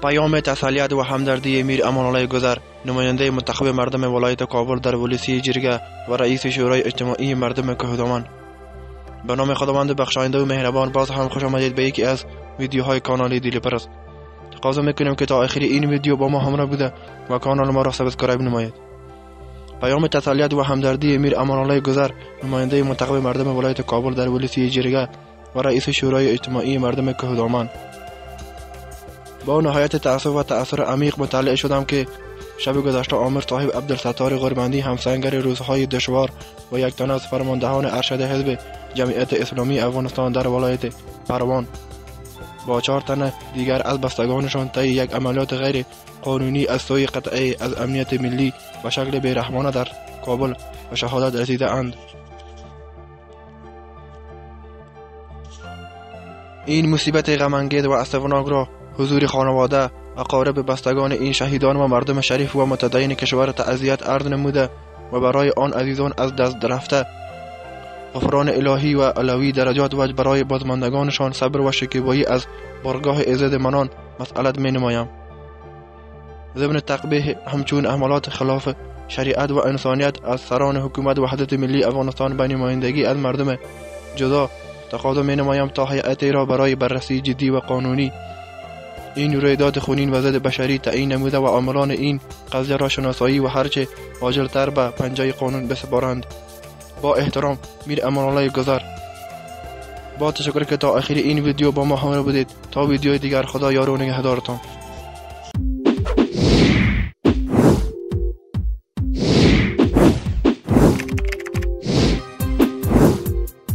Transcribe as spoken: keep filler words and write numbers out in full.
پیام تسلیت و همدردی میر امان‌الله گذر، نماینده منتخب مردم ولایت کابل در ولسی جرگه و رئیس شورای اجتماعی مردم کهودمان. به نام خداوند بخشاینده و مهربان، باز هم خوش آمدید به یکی از ویدیوهای کانال دیل پرست. تقاضا میکنیم که تا آخر این ویدیو با ما همراه بوده و کانال ما را سابسکرایب نمایید. پیام تسلیت و همدردی میر امان‌الله گذر، نماینده منتخب مردم ولایت کابل در ولسی جرگه و رئیس شورای اجتماعی مردم کهودمان. با نهایت تأسف و تأثیر عمیق مطلع شدم که شب گذشته عامر صاحب عبدالستار غربندی، همسنگر روزهای دشوار و یک تن از فرماندهان ارشد حزب جمعیت اسلامی افغانستان در ولایت پروان، با چهار تن دیگر از بستگانشان طی یک عملیات غیر قانونی از سوی قطعه از امنیت ملی به شکل بیرحمانه در کابل و شهادت رسیده اند. این مصیبت غم‌انگیز و اسفناک را حضور خانواده، اقارب بستگان این شهیدان و مردم شریف و متدین کشور تعزیت عرض نموده و برای آن عزیزان از دست رفته غفران الهی و علوی درجات و برای بازماندگانشان صبر و شکیبایی از بارگاه عزت منان مسئلت می نمایم. ضمن تقبیح همچون اعمالات خلاف شریعت و انسانیت از سران حکومت وحدت ملی افغانستان به نمایندگی از مردم جدا تقاضا می نمایم تا هیئتی را برای بررسی جدی و قانونی این رویداد خونین و ضد بشری تعیین نموده و عاملان این قضیه را شناسایی و هرچه عاجل‌تر به پنجه قانون بسپارند. با احترام، میر امان‌الله گذر. با تشکر که تا آخر این ویدیو با ما همراه بودید. تا ویدیوی دیگر، خدا یار و نگهدارتان.